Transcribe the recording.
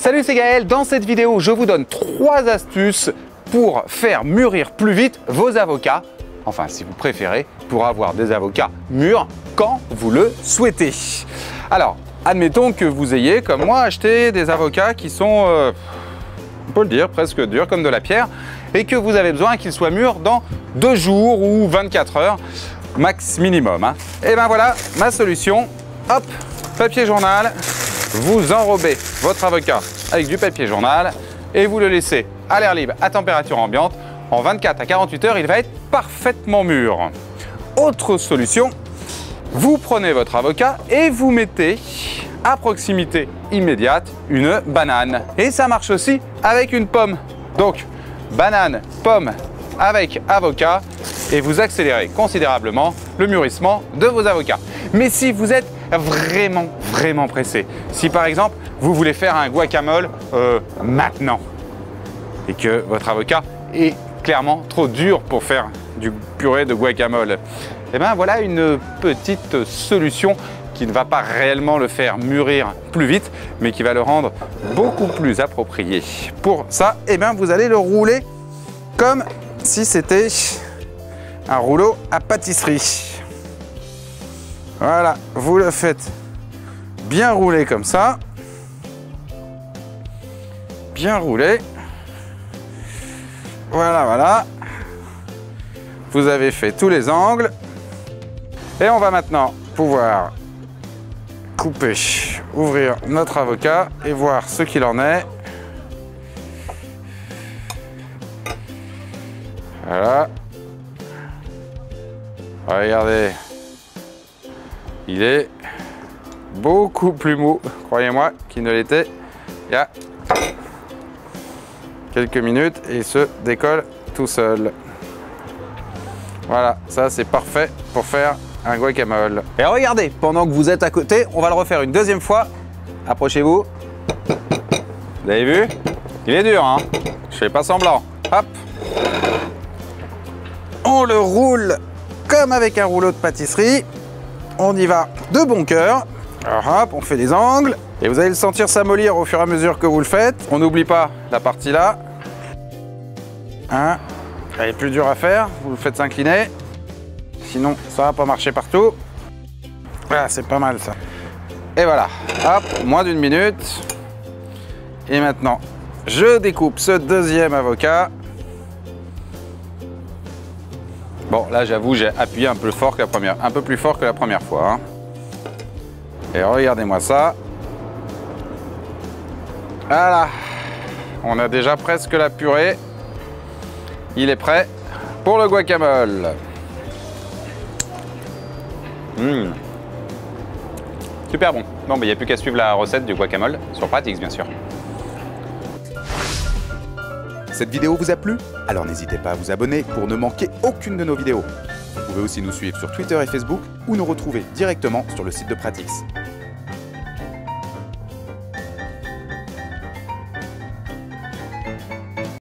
Salut, c'est Gaël. Dans cette vidéo, je vous donne 3 astuces pour faire mûrir plus vite vos avocats. Enfin, si vous préférez, pour avoir des avocats mûrs quand vous le souhaitez. Alors, admettons que vous ayez, comme moi, acheté des avocats qui sont, on peut le dire, presque durs comme de la pierre, et que vous avez besoin qu'ils soient mûrs dans 2 jours ou 24 heures, max minimum. Et ben voilà ma solution. Hop, papier journal. Vous enrobez votre avocat avec du papier journal et vous le laissez à l'air libre à température ambiante. En 24 à 48 heures, il va être parfaitement mûr. Autre solution, vous prenez votre avocat et vous mettez à proximité immédiate une banane. Et ça marche aussi avec une pomme. Donc, banane, pomme avec avocat et vous accélérez considérablement le mûrissement de vos avocats. Mais si vous êtes vraiment pressé, si par exemple vous voulez faire un guacamole maintenant et que votre avocat est clairement trop dur pour faire du purée de guacamole, et bien voilà une petite solution qui ne va pas réellement le faire mûrir plus vite, mais qui va le rendre beaucoup plus approprié. Pour ça, et bien vous allez le rouler comme si c'était un rouleau à pâtisserie. Voilà, vous le faites bien rouler comme ça. Bien roulé. Voilà. Vous avez fait tous les angles. Et on va maintenant pouvoir couper, ouvrir notre avocat et voir ce qu'il en est. Voilà. Regardez. Il est beaucoup plus mou, croyez-moi, qu'il ne l'était il y a quelques minutes et il se décolle tout seul. Voilà, ça c'est parfait pour faire un guacamole. Et regardez, pendant que vous êtes à côté, on va le refaire une deuxième fois. Approchez-vous. Vous avez vu? Il est dur, hein? Je fais pas semblant. Hop. On le roule comme avec un rouleau de pâtisserie. On y va de bon cœur. Alors, hop, on fait des angles. Et vous allez le sentir s'amollir au fur et à mesure que vous le faites. On n'oublie pas la partie là. Elle est plus dure à faire. Vous le faites s'incliner. Sinon, ça va pas marcher partout. Voilà, c'est pas mal ça. Et voilà. Hop, moins d'1 minute. Et maintenant, je découpe ce deuxième avocat. Bon, là, j'avoue, j'ai appuyé un peu plus fort que la première fois. Et regardez-moi ça. Voilà. On a déjà presque la purée. Il est prêt pour le guacamole. Super bon. Bon, il n'y a plus qu'à suivre la recette du guacamole sur Pratix, bien sûr. Cette vidéo vous a plu? Alors n'hésitez pas à vous abonner pour ne manquer aucune de nos vidéos. Vous pouvez aussi nous suivre sur Twitter et Facebook ou nous retrouver directement sur le site de Pratix.